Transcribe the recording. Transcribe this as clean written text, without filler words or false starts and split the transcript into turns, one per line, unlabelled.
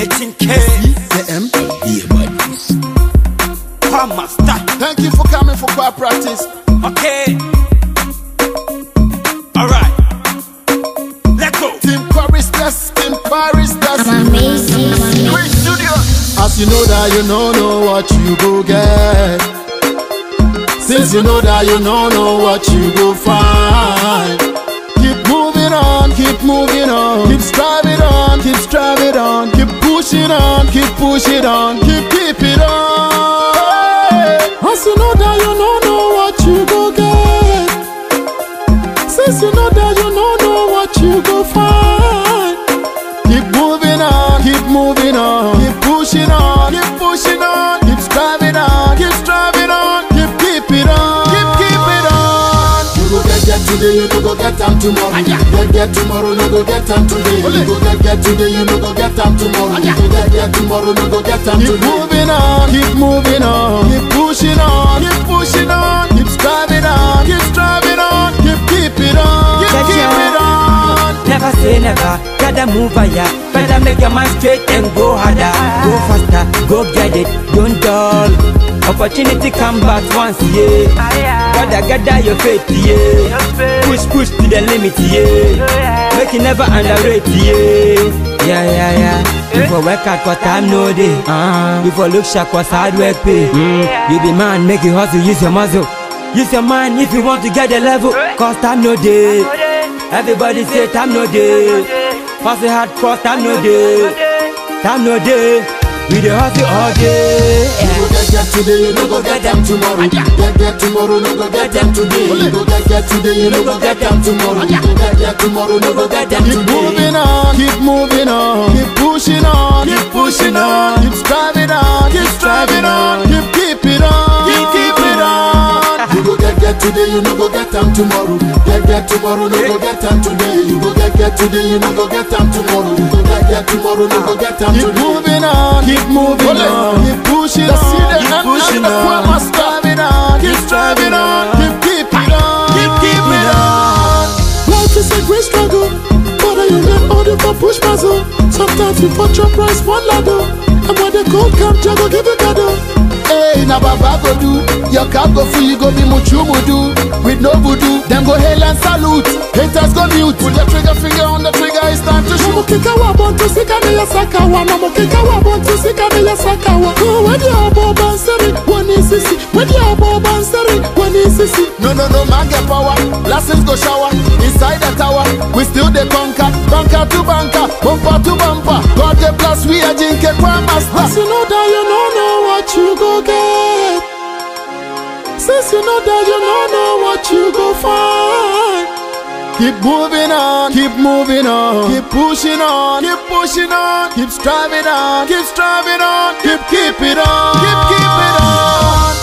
18K.
CM.
Master.
Thank you for coming for choir practice.
Okay. Alright. Let's go.
Team Paris Test, Team Paris Test.
I'm amazing.
Great studio.
As you know that you know what you go get. Since you know that you know what you go find. Keep moving on, keep moving on. Keep striving on, keep striving on. Keep pushing on, keep pushing on. Keep it on. As you know that you know what you go get. Since you know that you know what you go find. Keep moving on, keep moving on. Keep pushing on, keep pushing on. Keep striving on, keep striving on. Keep it on, keep it on. You go get today, you no go get time tomorrow. Get tomorrow, no go get time today. You go get today, you no go get time tomorrow. You go get tomorrow, no go get time today. Keep moving on, keep moving on. Keep pushing on, keep pushing on. Keep striving on, keep striving on. Keep it on, keep it on.
Never say never, gotta move higher. Better make your mind straight and go harder. Go faster, go get it, don't dull. Opportunity come back once, yeah. Gotta gather your faith, yeah. Push to the limit, yeah. Make it never underrate, yeah. Yeah. Before work out for time no day. Before look sharp for hard work pay. You be man, make you hustle, use your muscle. Use your mind if you want to get the level. Cause time no day. Everybody say time no day. Hustle hard cause time no day. Time no day. We dey hustle all day.
You go get today, you no go get them tomorrow. Get tomorrow, no go get them today. You go get today, you no go get them tomorrow. You go get tomorrow, no go get them today. Keep moving on, keep moving on. Keep pushing on, keep pushing on. Keep striving on, keep striving on. Keep it on, keep it on. You go get today, you no go get them tomorrow. Get tomorrow, no go get them today. You go get today, you no go get them tomorrow. You go get tomorrow, no go get them today. Keep moving on, keep moving on. Keep pushing on, keep pushing on. Keep striving on, keep striving on. Keep it on, keep it on. Life is a great struggle, but I am order for push puzzle. Sometimes we put your price one ladder, and when the gold come, Jago give you gado. Hey, na baba go do, your cap go free, go be muchu do. With no voodoo, them go hail and salute. Haters go mute, put the trigger finger on the trigger, it's time to shoot. Mamo kika wabonto sika ne ya sakawa, mamo kika wabonto sika ne ya sakawa. Oh, when you abo banseri, when is sisi, when you abo banseri, when is sisi. No, man get power, blessings go shower, inside the tower, we still the conquer to banker, bumper to bumper. God the bless, we are jinke kwa master. As you know that you know what you go get. Since you know that you know what you go find. Keep moving on, keep moving on. Keep pushing on, keep pushing on. Keep striving on, keep striving on. Keep it on, keep it on.